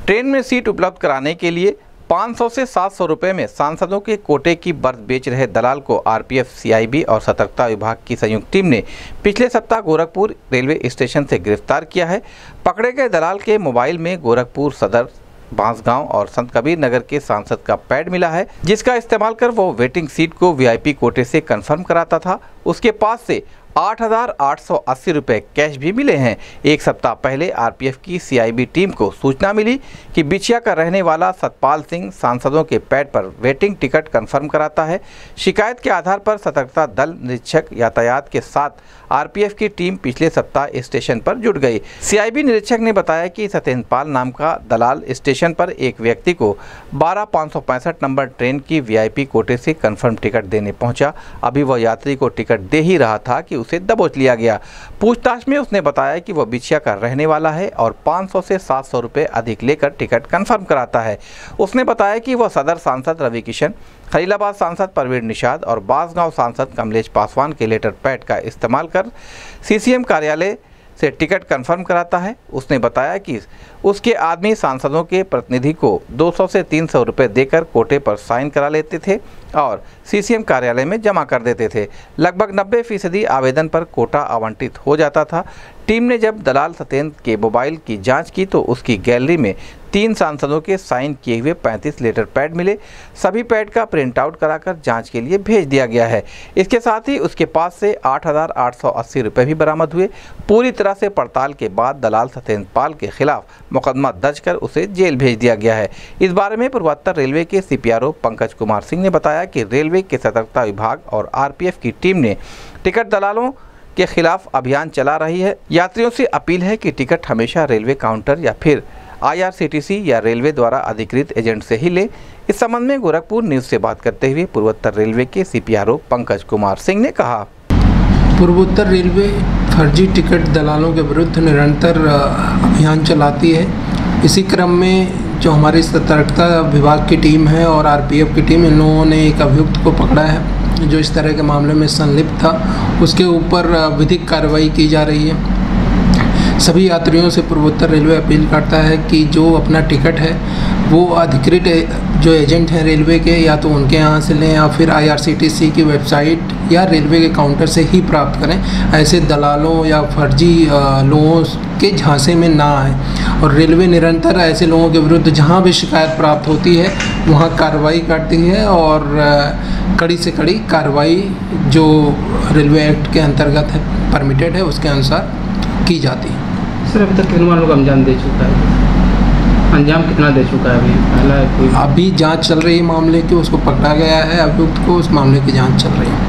Train में seat उपलब्ध कराने के लिए 500 से 700 रुपए में सांसदों के कोटे की बर्थ बेच रहे दलाल को आरपीएफ, सीआईबी और सतर्कता विभाग की संयुक्त टीम ने पिछले सप्ताह गोरखपुर रेलवे स्टेशन से गिरफ्तार किया है। पकड़े गए दलाल के मोबाइल में गोरखपुर सदर, बांसगांव और संत कबीर नगर के सांसद का पैड मिला है, जिसका इस्तेमाल कर वो वेटिंग सीट को वीआईपी कोटे से कंफर्म कराता था। उसके पास से 8,880 रुपये कैश भी मिले हैं। एक सप्ताह पहले आरपीएफ की सीआईबी टीम को सूचना मिली कि बिछिया का रहने वाला सतपाल सिंह सांसदों के पैड पर वेटिंग टिकट कंफर्म कराता है। शिकायत के आधार पर सतर्कता दल निरीक्षक यातायात के साथ आरपीएफ की टीम पिछले सप्ताह स्टेशन पर जुट गई। सीआईबी निरीक्षक ने बताया कि सत्येंद्रपाल नाम का दलाल स्टेशन पर एक व्यक्ति को 12,565 नंबर ट्रेन की वीआईपी कोटे से कंफर्म टिकट देने पहुंचा। अभी वह यात्री को टिकट दे ही रहा था कि उसे दबोच लिया गया। पूछताछ में उसने बताया कि वह बिछिया का रहने वाला है और 500 से 700 रुपये अधिक लेकर टिकट कंफर्म कराता है। उसने बताया कि वह सदर सांसद रवि किशन, खलीलाबाद सांसद परवीन निषाद और बांसगांव सांसद कमलेश पासवान के लेटर पैड का इस्तेमाल कर सीसीएम कार्यालय से टिकट कंफर्म कराता है। उसने बताया कि उसके आदमी सांसदों के प्रतिनिधि को 200 से 300 रुपये देकर कोटे पर साइन करा लेते थे और सीसीएम कार्यालय में जमा कर देते थे। लगभग 90% आवेदन पर कोटा आवंटित हो जाता था। टीम ने जब दलाल सत्येंद्र के मोबाइल की जांच की तो उसकी गैलरी में 3 सांसदों के साइन किए हुए 35 लेटर पैड मिले। सभी पैड का प्रिंट आउट कराकर जांच के लिए भेज दिया गया है। इसके साथ ही उसके पास से 8,880 रुपये भी बरामद हुए। पूरी तरह से पड़ताल के बाद दलाल सत्येंद्रपाल के खिलाफ मुकदमा दर्ज कर उसे जेल भेज दिया गया है। इस बारे में पूर्वोत्तर रेलवे के सीपीआरओ पंकज कुमार सिंह ने बताया कि रेलवे के सतर्कता विभाग और आरपीएफ की टीम ने टिकट दलालों के खिलाफ अभियान चला रही है। यात्रियों से अपील है कि टिकट हमेशा रेलवे काउंटर या फिर आईआरसीटीसी या रेलवे द्वारा अधिकृत एजेंट से ही ले। इस संबंध में गोरखपुर न्यूज से बात करते हुए पूर्वोत्तर रेलवे के सीपीआरओ पंकज कुमार सिंह ने कहा, पूर्वोत्तर रेलवे फर्जी टिकट दलालों के विरुद्ध निरंतर अभियान चलाती है। इसी क्रम में जो हमारी सतर्कता विभाग की टीम है और आरपीएफ की टीम, इन लोगों ने एक अभियुक्त को पकड़ा है जो इस तरह के मामले में संलिप्त था। उसके ऊपर विधिक कार्रवाई की जा रही है। सभी यात्रियों से पूर्वोत्तर रेलवे अपील करता है कि जो अपना टिकट है वो अधिकृत जो एजेंट हैं रेलवे के, या तो उनके यहाँ से लें या फिर आईआरसीटीसी की वेबसाइट या रेलवे के काउंटर से ही प्राप्त करें। ऐसे दलालों या फर्जी लोगों के झांसे में ना आए। और रेलवे निरंतर ऐसे लोगों के विरुद्ध जहाँ भी शिकायत प्राप्त होती है वहाँ कार्रवाई करती है और कड़ी से कड़ी कार्रवाई जो रेलवे एक्ट के अंतर्गत है, परमिटेड है, उसके अनुसार की जाती है। सर, अभी तक कितने लोग अंजाम दे चुका है? अंजाम कितना दे चुका है? अभी जांच चल रही है मामले की, उसको पकड़ा गया है अभियुक्त को, उस मामले की जांच चल रही है।